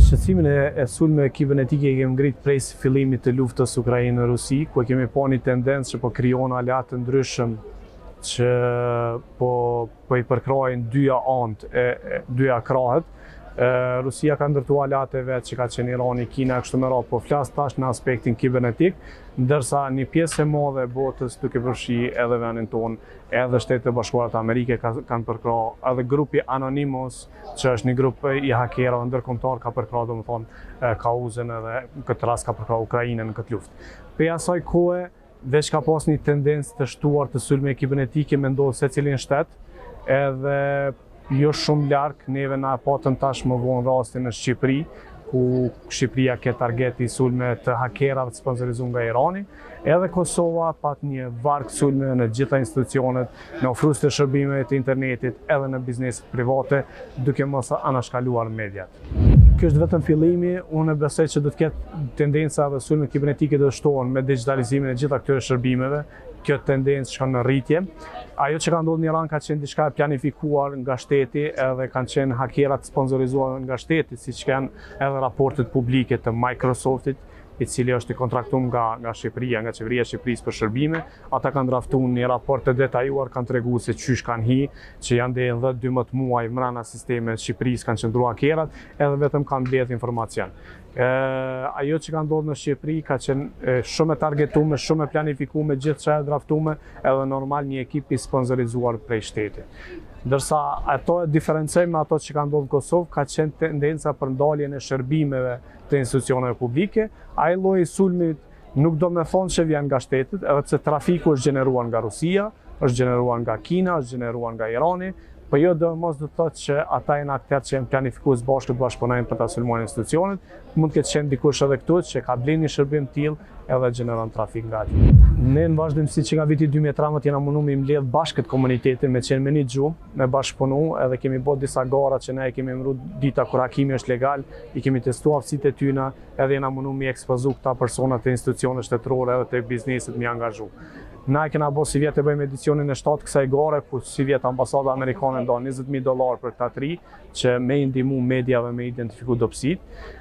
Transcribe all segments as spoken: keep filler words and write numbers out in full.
Shqetësimin e, e sulmeve kibernetike i kemi ngrit prej fillimit të luftës Ukrainë-Rusi, ku e kemi pa një tendencë që po krijon aleat të ndryshëm që po, po i përkrajnë dyja anët e, e dyja krahët. E, Rusia ka ndërtuar aleate vetë që ka qenë Irani, Kina, kështu me radhë, po flas tash në aspektin kibernetik, ndërsa një pjesë e madhe e botës, duke përfshi edhe vendin tonë, edhe Shtetet e Bashkuara të Amerikës ka, kanë përkrahur, edhe grupi Anonymous, që është një grup i hakerëve ndërkombëtar, ka përkrahur domethënë kauzën edhe në këtë rast ka përkrahur Ukrainën në këtë luftë. Për asaj kohe, veç ka pas një tendencë të shtuar të sulmeve kibernetike me ndodhë secilin shtet, edhe jo shumë larg, neve na patëm tash më vonë rastin në Shqipëri, ku Shqipëria ke targeti sulme të hakerave të sponsorizuar nga Irani, edhe Kosova pat një varg sulme në gjitha institucionet, në ofrues të shërbimeve të internetit, edhe në bizneset private, duke mos anashkaluar mediat. Kjo është vetëm fillimi, unë besoj që do të ketë tendenca dhe sulme kibernetike do të shtohen me digitalizimin e gjitha këtyre shërbimeve. Kjo tendencë shkon në rritje. Ajo që ka ndodhur në Iran ka qenë diçka e planifikuar nga shteti, edhe kanë qenë hakerat sponzorizuar nga shteti, siç kanë edhe raportet publike të Microsoftit, i cili është i kontraktuar nga nga Shqipëria, nga qeveria e Shqipërisë për shërbime. Ata kanë draftuar një raport të detajuar, kanë treguar se çysh kanë hi, që janë deri në dymbëdhjetë muaj mbrana sistemet të Shqipërisë kanë qëndruar hakerat, edhe vetëm kanë mbledh informacion. E, ajo që ka ndodhur në Shqipëri ka qenë e, shumë e targetuar, shumë e planifikuar, gjithçka e draftuar, edhe normal një ekip i sponsorizuar prej shtetit. Ndërsa ato e diferencojmë me ato që ka ndodhur në Kosovë, ka qenë tendenca për ndaljen e shërbimeve të institucioneve publike. Ai lloj sulmit nuk do me thonë që vjen nga shtetet, edhe pse trafiku është gjeneruar nga Rusia, është gjeneruar nga Kina, është gjeneruar nga Irani, po jo do mos do të thotë që ata janë aktorë që janë planifikues bashkë të bashkëpunojnë për ta sulmuar institucionet. Mund të ketë qenë dikush edhe këtu që ka blerë një shërbim të tillë edhe gjeneron trafik nga atje. Ne në vazhdimsi që nga viti dy mijë e tridhjetë jena mundu me mbledh bashkë këtë komunitetin, me qenë me një gjuhë, me bashkëpunu, edhe kemi bërë disa gara që ne kemi emëruar dita kur hakimi është legal, i kemi testuar aftësitë e tyre, edhe jena mundu me ekspozu këta persona të institucioneve shtetërore edhe të biznesit me angazhu. Na e kena bërë si vjetë e bëjmë edicionin e shtatë kësaj gare, ku si vjetë ambasada amerikane nda njëzet mijë dollar për këta tri, që me i ndihmu mediave me identifiku dobësit.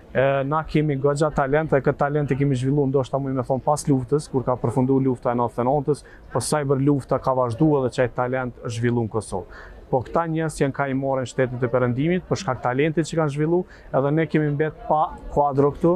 Na kemi goxha talent, dhe këtë talent e kemi zhvillu ndoshta muj me thonë pas luftës, kur ka përfundu lufta e nëntëdhjetë e nëntës, po cyber lufta ka vazhdu edhe që ai talent është zhvillu në Kosovë. Po këta njerëz që ka i marrën shtetet e perëndimit, për shkak talentit që kanë zhvillu, edhe ne kemi mbet pa kuadro këtu,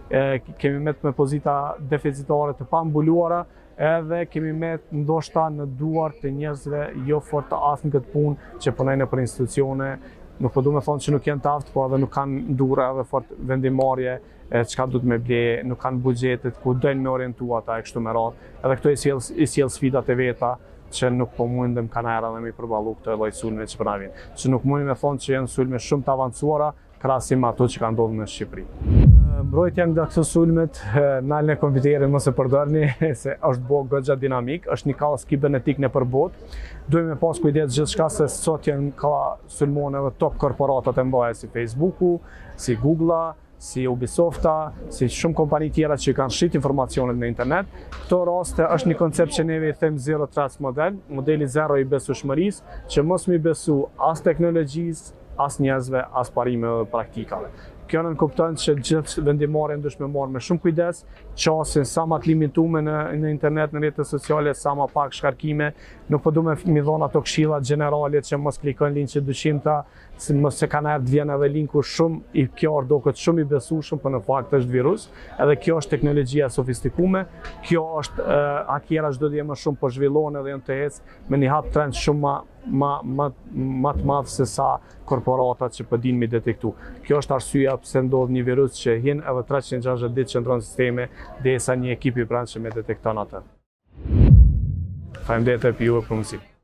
kemi mbet me pozita deficitare të pambuluara, edhe kemi met ndoshta në duar të njerëzve jo fort të aftë në këtë punë që punojnë për institucione. Nuk po du me thonë që nuk janë të aftë, po edhe nuk kanë ndura edhe fort vendimarrje, çka du të me ble, nuk kanë buxhetet ku dojnë me orientu ata e kështu me radhë. Edhe këto i sjell i sjell sfidat e veta që nuk po mundem kanara dhe me i përballu këto lloj sulme që po na vijnë. Që nuk mundem me thonë që janë sulme shumë të avancuara krahasim me ato që kanë ndodhur në Shqipëri. Mbrojtja nga këto sulmet, nalën e kompjuterit mos e përdorni, se është bo goxha dinamik, është një kaos kibernetik në përbot. Duhem me pas kujdes gjithçka se sot janë ka sulmone edhe top korporatat e mëdha si Facebooku, si Google, si Ubisofta, si shumë kompani tjera që kanë shit informacionet në internet. Këto raste është një koncept që neve i them zero trust model, modeli zero i besueshmërisë, që mos mi besu as teknologjisë, as njerëzve, as parimeve praktikave. Kjo nënkupton që gjithë vendimarrja duhet me marrë me shumë kujdes, qasin sa ma të limitume në, në internet, në rrjetet sociale, sa ma pak shkarkime. Nuk po du me mi dhona ato këshilla generale që mos klikon linqe dyshimta, se mos se kanë ardhur vjen edhe linku shumë i qartë, do këtë shumë i besueshëm, por në fakt është virus. Edhe kjo është teknologjia sofistikume. Kjo është uh, hakera çdo ditë më shumë po zhvillohen edhe janë të ecë me një hap trend shumë ma ma ma ma të madh se sa korporatat që po dinë mi detektu. Kjo është arsyeja pse ndodh një virus që hyn edhe treqind e gjashtëdhjetë ditë qëndron në sisteme derisa një ekip i brendshëm e detekton atë. Faleminderit për juve për mundësi.